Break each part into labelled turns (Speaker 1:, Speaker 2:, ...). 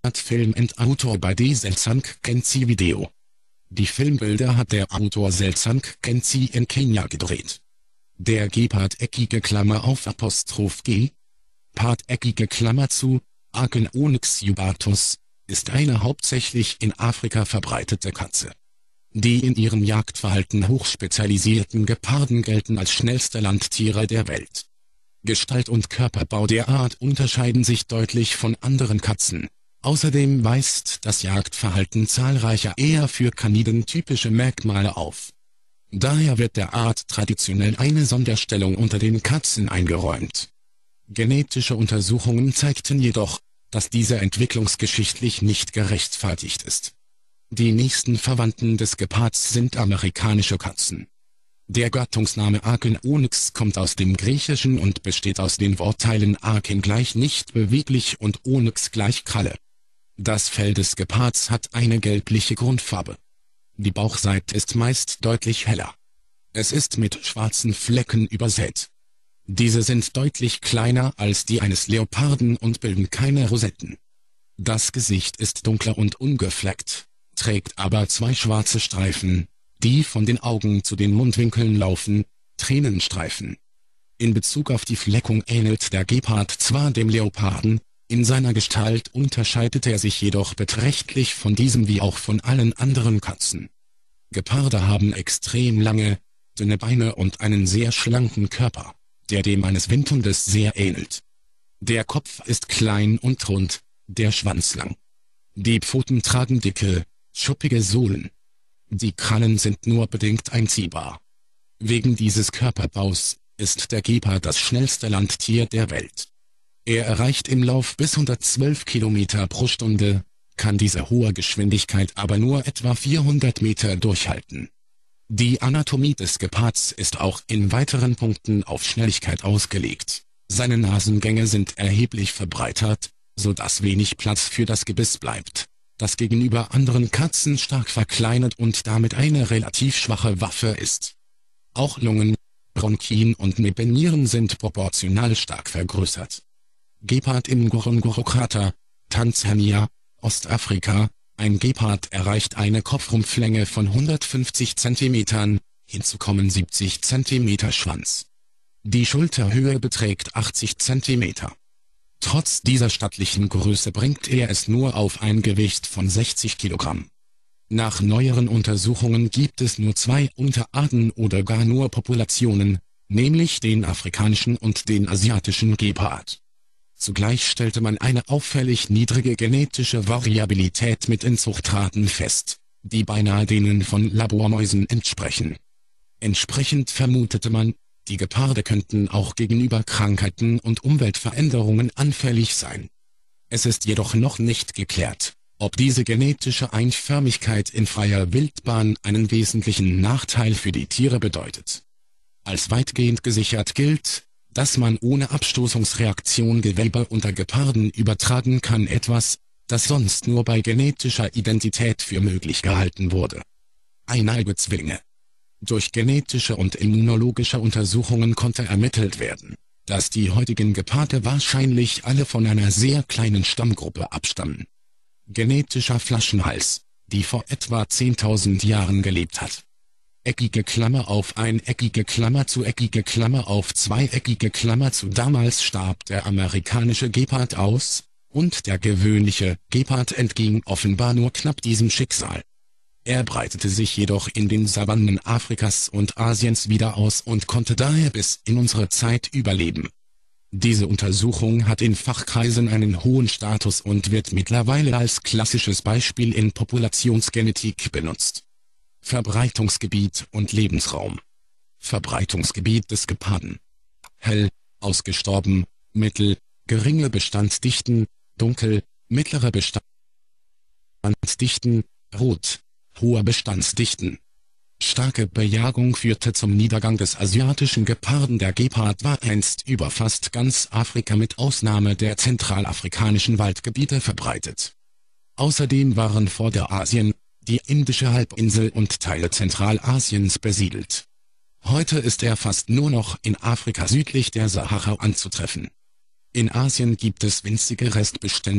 Speaker 1: Film and Autor bei die Seltsang Kenzi Video. Die Filmbilder hat der Autor Seltsang Kenzi in Kenia gedreht. Der Gepard eckige Klammer auf Apostroph G, Part eckige Klammer zu, Aken Onyx jubatus, ist eine hauptsächlich in Afrika verbreitete Katze. Die in ihrem Jagdverhalten hochspezialisierten Geparden gelten als schnellste Landtiere der Welt. Gestalt und Körperbau der Art unterscheiden sich deutlich von anderen Katzen. Außerdem weist das Jagdverhalten zahlreicher eher für Kaniden typische Merkmale auf. Daher wird der Art traditionell eine Sonderstellung unter den Katzen eingeräumt. Genetische Untersuchungen zeigten jedoch, dass diese entwicklungsgeschichtlich nicht gerechtfertigt ist. Die nächsten Verwandten des Gepards sind amerikanische Katzen. Der Gattungsname Aken Onyx kommt aus dem Griechischen und besteht aus den Wortteilen Aken gleich nicht beweglich und Onyx gleich Kralle. Das Fell des Gepards hat eine gelbliche Grundfarbe. Die Bauchseite ist meist deutlich heller. Es ist mit schwarzen Flecken übersät. Diese sind deutlich kleiner als die eines Leoparden und bilden keine Rosetten. Das Gesicht ist dunkler und ungefleckt, trägt aber zwei schwarze Streifen, die von den Augen zu den Mundwinkeln laufen, Tränenstreifen. In Bezug auf die Fleckung ähnelt der Gepard zwar dem Leoparden, in seiner Gestalt unterscheidet er sich jedoch beträchtlich von diesem wie auch von allen anderen Katzen. Geparde haben extrem lange, dünne Beine und einen sehr schlanken Körper, der dem eines Windhundes sehr ähnelt. Der Kopf ist klein und rund, der Schwanz lang. Die Pfoten tragen dicke, schuppige Sohlen. Die Krallen sind nur bedingt einziehbar. Wegen dieses Körperbaus ist der Gepard das schnellste Landtier der Welt. Er erreicht im Lauf bis 112 Kilometer pro Stunde, kann diese hohe Geschwindigkeit aber nur etwa 400 Meter durchhalten. Die Anatomie des Gepards ist auch in weiteren Punkten auf Schnelligkeit ausgelegt. Seine Nasengänge sind erheblich verbreitert, sodass wenig Platz für das Gebiss bleibt, das gegenüber anderen Katzen stark verkleinert und damit eine relativ schwache Waffe ist. Auch Lungen, Bronchien und Nebennieren sind proportional stark vergrößert. Gepard im Ngorongoro-Krater, Tansania, Ostafrika. Ein Gepard erreicht eine Kopfrumpflänge von 150 cm, hinzu kommen 70 cm Schwanz. Die Schulterhöhe beträgt 80 cm. Trotz dieser stattlichen Größe bringt er es nur auf ein Gewicht von 60 Kilogramm. Nach neueren Untersuchungen gibt es nur zwei Unterarten oder gar nur Populationen, nämlich den afrikanischen und den asiatischen Gepard. Zugleich stellte man eine auffällig niedrige genetische Variabilität mit Inzuchtraten fest, die beinahe denen von Labormäusen entsprechen. Entsprechend vermutete man, die Geparde könnten auch gegenüber Krankheiten und Umweltveränderungen anfällig sein. Es ist jedoch noch nicht geklärt, ob diese genetische Einförmigkeit in freier Wildbahn einen wesentlichen Nachteil für die Tiere bedeutet. Als weitgehend gesichert gilt, dass man ohne Abstoßungsreaktion Gewebe unter Geparden übertragen kann, etwas, das sonst nur bei genetischer Identität für möglich gehalten wurde. Eineige Zwillinge. Durch genetische und immunologische Untersuchungen konnte ermittelt werden, dass die heutigen Geparde wahrscheinlich alle von einer sehr kleinen Stammgruppe abstammen. Genetischer Flaschenhals, die vor etwa 10.000 Jahren gelebt hat. Eckige Klammer auf eineckige Klammer zu eckige Klammer auf zweieckige Klammer zu. Damals starb der amerikanische Gepard aus, und der gewöhnliche Gepard entging offenbar nur knapp diesem Schicksal. Er breitete sich jedoch in den Savannen Afrikas und Asiens wieder aus und konnte daher bis in unsere Zeit überleben. Diese Untersuchung hat in Fachkreisen einen hohen Status und wird mittlerweile als klassisches Beispiel in Populationsgenetik benutzt. Verbreitungsgebiet und Lebensraum. Verbreitungsgebiet des Geparden: hell, ausgestorben, mittel, geringe Bestandsdichten, dunkel, mittlere Bestandsdichten, rot, hohe Bestandsdichten. Starke Bejagung führte zum Niedergang des asiatischen Geparden. Der Gepard war einst über fast ganz Afrika mit Ausnahme der zentralafrikanischen Waldgebiete verbreitet. Außerdem waren Vorderasien, die indische Halbinsel und Teile Zentralasiens besiedelt. Heute ist er fast nur noch in Afrika südlich der Sahara anzutreffen. In Asien gibt es winzige Restbestände,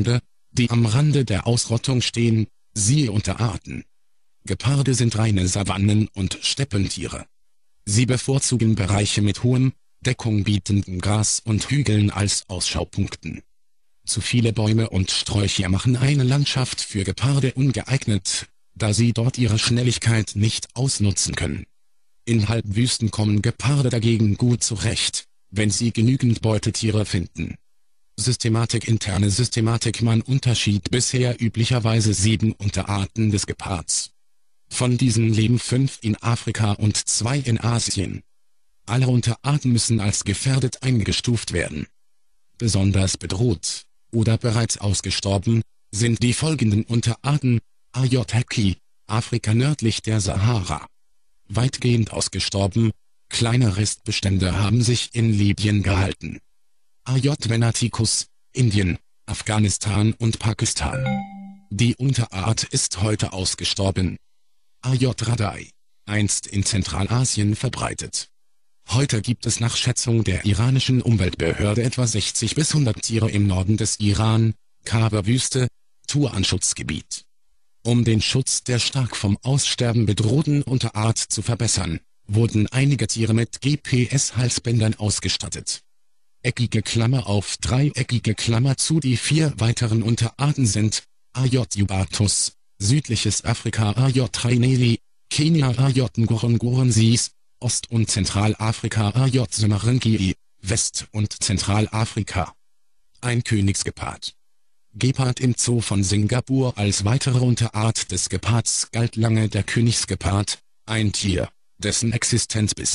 Speaker 1: die am Rande der Ausrottung stehen, siehe Unterarten. Geparde sind reine Savannen- und Steppentiere. Sie bevorzugen Bereiche mit hohem, Deckung bietendem Gras und Hügeln als Ausschaupunkten. Zu viele Bäume und Sträucher machen eine Landschaft für Geparde ungeeignet, da sie dort ihre Schnelligkeit nicht ausnutzen können. In Halbwüsten kommen Geparde dagegen gut zurecht, wenn sie genügend Beutetiere finden. Systematik. Interne Systematik. Man unterschied bisher üblicherweise 7 Unterarten des Gepards. Von diesen leben 5 in Afrika und 2 in Asien. Alle Unterarten müssen als gefährdet eingestuft werden. Besonders bedroht, oder bereits ausgestorben, sind die folgenden Unterarten: A.J. hecki, Afrika nördlich der Sahara. Weitgehend ausgestorben, kleine Restbestände haben sich in Libyen gehalten. A.J. venaticus, Indien, Afghanistan und Pakistan. Die Unterart ist heute ausgestorben. A.J. radai, einst in Zentralasien verbreitet. Heute gibt es nach Schätzung der iranischen Umweltbehörde etwa 60 bis 100 Tiere im Norden des Iran, Khabar-Wüste, Turan-Schutzgebiet. Um den Schutz der stark vom Aussterben bedrohten Unterart zu verbessern, wurden einige Tiere mit GPS-Halsbändern ausgestattet. Eckige Klammer auf dreieckige Klammer zu. Die 4 weiteren Unterarten sind: A.J. jubatus, südliches Afrika, A.J. traineli, Kenia, A.J. ngorongoro-Sis, Ost- und Zentralafrika, A.J. symeringii, West- und Zentralafrika. Ein Königsgepard. Gepard im Zoo von Singapur. Als weitere Unterart des Gepards galt lange der Königsgepard, ein Tier, dessen Existenz bis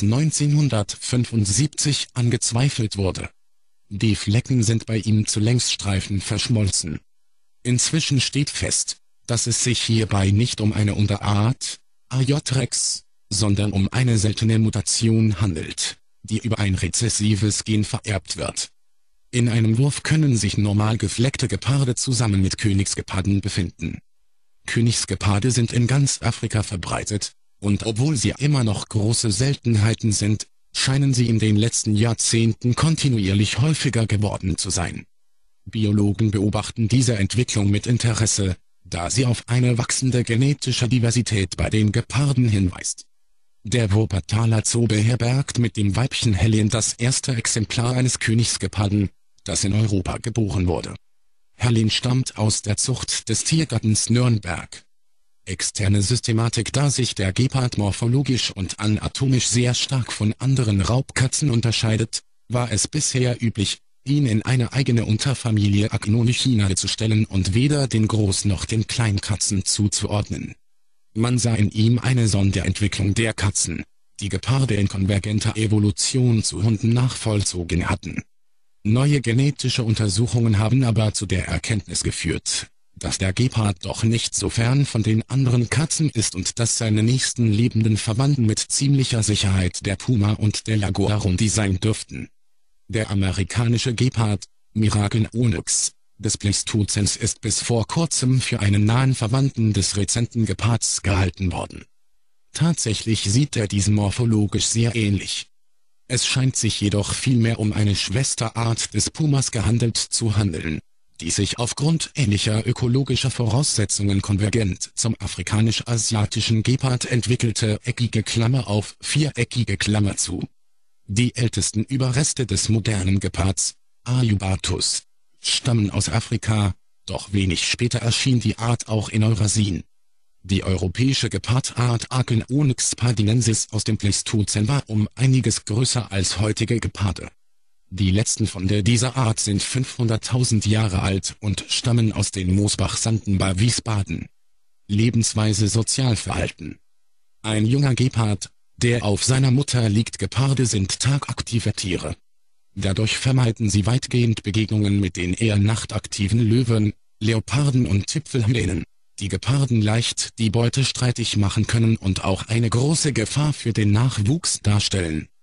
Speaker 1: 1975 angezweifelt wurde. Die Flecken sind bei ihm zu Längsstreifen verschmolzen. Inzwischen steht fest, dass es sich hierbei nicht um eine Unterart, A.J. rex, sondern um eine seltene Mutation handelt, die über ein rezessives Gen vererbt wird. In einem Wurf können sich normal gefleckte Geparde zusammen mit Königsgeparden befinden. Königsgeparde sind in ganz Afrika verbreitet, und obwohl sie immer noch große Seltenheiten sind, scheinen sie in den letzten Jahrzehnten kontinuierlich häufiger geworden zu sein. Biologen beobachten diese Entwicklung mit Interesse, da sie auf eine wachsende genetische Diversität bei den Geparden hinweist. Der Wuppertaler Zoo beherbergt mit dem Weibchen Helen das erste Exemplar eines Königsgeparden, das in Europa geboren wurde. Helen stammt aus der Zucht des Tiergartens Nürnberg. Externe Systematik. Da sich der Gepard morphologisch und anatomisch sehr stark von anderen Raubkatzen unterscheidet, war es bisher üblich, ihn in eine eigene Unterfamilie Acinonychinae zu stellen und weder den Groß- noch den Kleinkatzen zuzuordnen. Man sah in ihm eine Sonderentwicklung der Katzen, die Geparde in konvergenter Evolution zu Hunden nachvollzogen hatten. Neue genetische Untersuchungen haben aber zu der Erkenntnis geführt, dass der Gepard doch nicht so fern von den anderen Katzen ist und dass seine nächsten lebenden Verwandten mit ziemlicher Sicherheit der Puma und der Jaguarundi sein dürften. Der amerikanische Gepard, Miracle onyx, des Pleistozäns ist bis vor kurzem für einen nahen Verwandten des rezenten Gepards gehalten worden. Tatsächlich sieht er diesem morphologisch sehr ähnlich. Es scheint sich jedoch vielmehr um eine Schwesterart des Pumas zu handeln, die sich aufgrund ähnlicher ökologischer Voraussetzungen konvergent zum afrikanisch-asiatischen Gepard entwickelte. Eckige Klammer auf viereckige Klammer zu. Die ältesten Überreste des modernen Gepards, A. jubatus, stammen aus Afrika, doch wenig später erschien die Art auch in Eurasien. Die europäische Gepardart Aken onyx pardinensis aus dem Pleistozän war um einiges größer als heutige Geparde. Die letzten Funde dieser Art sind 500.000 Jahre alt und stammen aus den Moosbach-Sanden bei Wiesbaden. Lebensweise. Sozialverhalten. Ein junger Gepard, der auf seiner Mutter liegt. Geparde sind tagaktive Tiere. Dadurch vermeiden sie weitgehend Begegnungen mit den eher nachtaktiven Löwen, Leoparden und Tüpfelhyänen, die Geparden leicht die Beute streitig machen können und auch eine große Gefahr für den Nachwuchs darstellen.